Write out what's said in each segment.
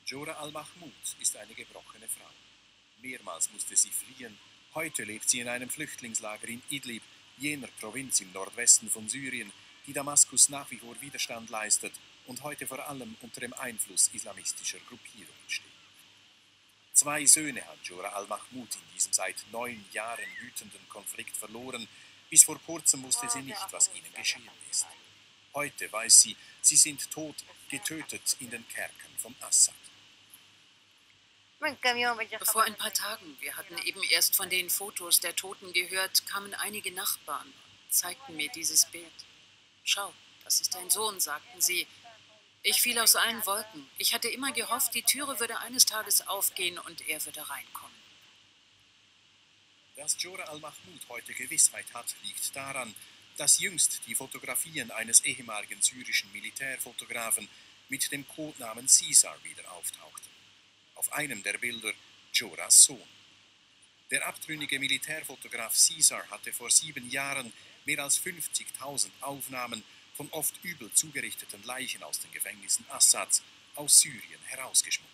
Jora al-Mahmud ist eine gebrochene Frau. Mehrmals musste sie fliehen. Heute lebt sie in einem Flüchtlingslager in Idlib, jener Provinz im Nordwesten von Syrien, die Damaskus nach wie vor Widerstand leistet und heute vor allem unter dem Einfluss islamistischer Gruppierungen steht. 2 Söhne hat Jora al-Mahmud in diesem seit 9 Jahren wütenden Konflikt verloren. Bis vor kurzem wusste sie nicht, was ihnen geschehen ist. Heute weiß sie, sie sind tot, getötet in den Kerkern von Assad. Vor ein paar Tagen, wir hatten eben erst von den Fotos der Toten gehört, kamen einige Nachbarn und zeigten mir dieses Bild. Schau, das ist dein Sohn, sagten sie. Ich fiel aus allen Wolken. Ich hatte immer gehofft, die Türe würde eines Tages aufgehen und er würde reinkommen. Dass Jora al-Mahmud heute Gewissheit hat, liegt daran, dass jüngst die Fotografien eines ehemaligen syrischen Militärfotografen mit dem Codenamen Caesar wieder auftauchten. Auf einem der Bilder Joras Sohn. Der abtrünnige Militärfotograf Caesar hatte vor 7 Jahren mehr als 50.000 Aufnahmen von oft übel zugerichteten Leichen aus den Gefängnissen Assads aus Syrien herausgeschmuggelt.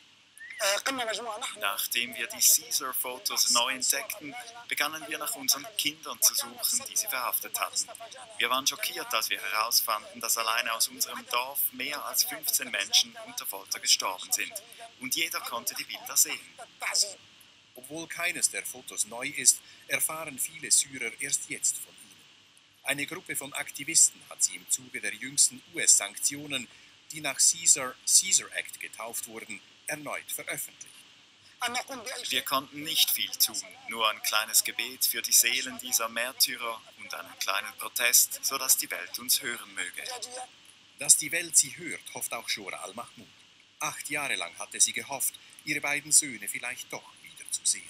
Nachdem wir die Caesar-Fotos neu entdeckten, begannen wir nach unseren Kindern zu suchen, die sie verhaftet hatten. Wir waren schockiert, als wir herausfanden, dass alleine aus unserem Dorf mehr als 15 Menschen unter Folter gestorben sind. Und jeder konnte die Bilder sehen. Obwohl keines der Fotos neu ist, erfahren viele Syrer erst jetzt von ihnen. Eine Gruppe von Aktivisten hat sie im Zuge der jüngsten US-Sanktionen, die nach Caesar Act getauft wurden, erneut veröffentlicht. Wir konnten nicht viel tun, nur ein kleines Gebet für die Seelen dieser Märtyrer und einen kleinen Protest, sodass die Welt uns hören möge. Dass die Welt sie hört, hofft auch Jora al-Mahmud. 8 Jahre lang hatte sie gehofft, ihre beiden Söhne vielleicht doch wiederzusehen.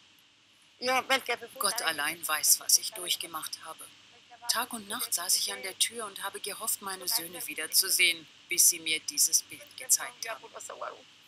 Gott allein weiß, was ich durchgemacht habe. Tag und Nacht saß ich an der Tür und habe gehofft, meine Söhne wiederzusehen, bis sie mir dieses Bild gezeigt haben.